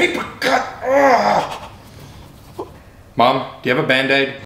paper cut. Ugh. Mom, do you have a Band-Aid?